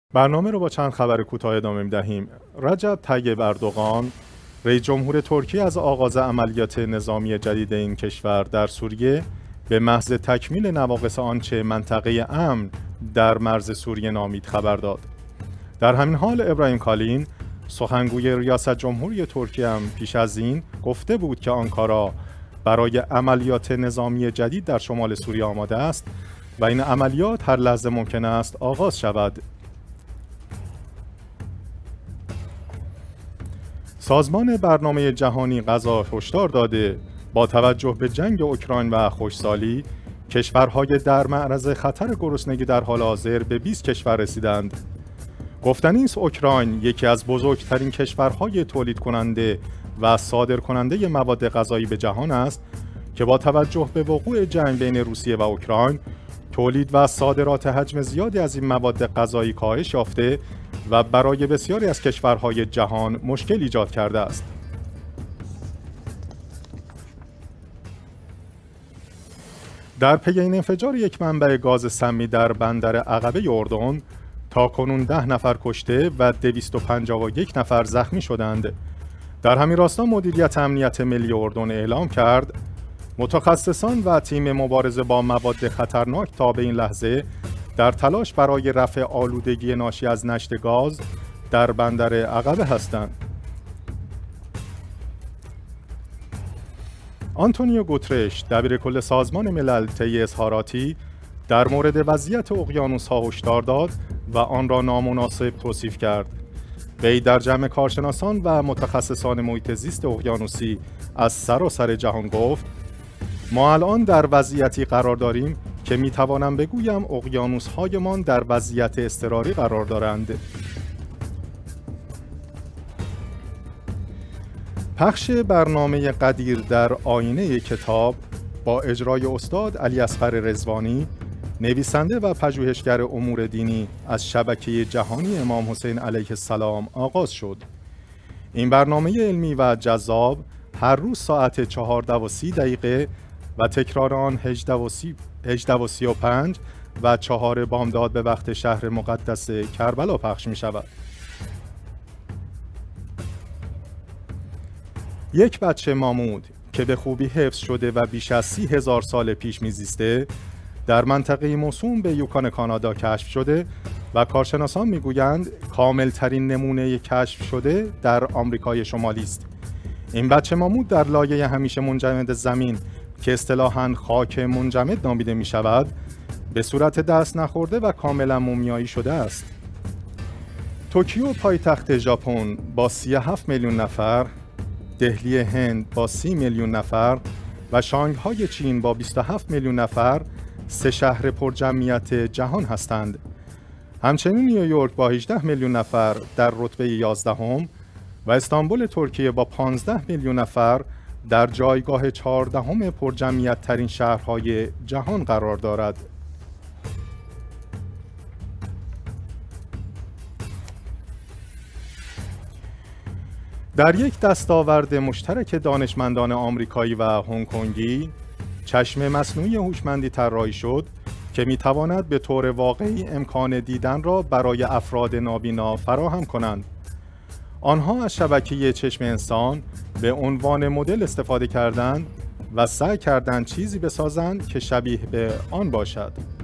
برنامه رو با چند خبر کوتاه ادامه می‌دهیم. رجب طیب اردوغان، رئیس جمهور ترکیه از آغاز عملیات نظامی جدید این کشور در سوریه به محض تکمیل نواقص آنچه منطقه امن در مرز سوریه نامید خبر داد. در همین حال ابراهیم کالین، سخنگوی ریاست جمهوری ترکیه هم پیش از این گفته بود که آنکارا برای عملیات نظامی جدید در شمال سوریه آماده است و این عملیات هر لحظه ممکن است آغاز شود. سازمان برنامه جهانی غذا هشدار داده با توجه به جنگ اوکراین و خشکسالی، کشورهای در معرض خطر گرسنگی در حال حاضر به 20 کشور رسیدند. گفتنی است اوکراین یکی از بزرگترین کشورهای تولید کننده و صادر کننده مواد غذایی به جهان است که با توجه به وقوع جنگ بین روسیه و اوکراین، تولید و صادرات حجم زیادی از این مواد غذایی کاهش یافته و برای بسیاری از کشورهای جهان مشکل ایجاد کرده است. در پی این انفجار یک منبع گاز سمی در بندر عقبه اردن، تاکنون 10 نفر کشته و 251 نفر زخمی شدند. در همین راستا مدیریت امنیت ملی اردن اعلام کرد متخصصان و تیم مبارزه با مواد خطرناک تا به این لحظه در تلاش برای رفع آلودگی ناشی از نشت گاز در بندر عقبه هستند. آنتونیو گوترش، دبیرکل سازمان ملل، طی اظهاراتی در مورد وضعیت اقیانوس‌ها هشدار داد و آن را نامناسب توصیف کرد. وی در جمع کارشناسان و متخصصان محیط زیست اقیانوسی از سراسر جهان گفت: ما الان در وضعیتی قرار داریم که میتوانم بگویم اقیانوس‌هایمان در وضعیت اضطراری قرار دارند. پخش برنامه قدیر در آینه کتاب با اجرای استاد علی اصغر رضوانی، نویسنده و پژوهشگر امور دینی از شبکه جهانی امام حسین علیه السلام آغاز شد. این برنامه علمی و جذاب هر روز ساعت 14:30 و تکرار آن 18:35 و 4 بامداد به وقت شهر مقدس کربلا پخش می شود. یک بچه مامود که به خوبی حفظ شده و بیش از 30,000 سال پیش میزیسته، در منطقه موسوم به یوکان کانادا کشف شده و کارشناسان میگویند کاملترین نمونه کشف شده در آمریکای شمالی است. این بچه مامود در لایه همیشه منجمد زمین که اصطلاحاً خاک منجمد نامیده می شود، به صورت دست نخورده و کاملا مومیایی شده است. توکیو پایتخت ژاپن با 37 میلیون نفر، دهلی هند با 30 میلیون نفر و شانگهای چین با 27 میلیون نفر 3 شهر پرجمعیت جهان هستند. همچنین نیویورک با 18 میلیون نفر در رتبه 11 و استانبول ترکیه با 15 میلیون نفر در جایگاه 14 پرجمعیت ترین شهرهای جهان قرار دارد. در یک دستاورد مشترک دانشمندان آمریکایی و هنگ کنگی، چشم مصنوعی هوشمندی طراحی شد که می‌تواند به طور واقعی امکان دیدن را برای افراد نابینا فراهم کنند. آنها از شبکه چشم انسان به عنوان مدل استفاده کردند و سعی کردند چیزی بسازند که شبیه به آن باشد.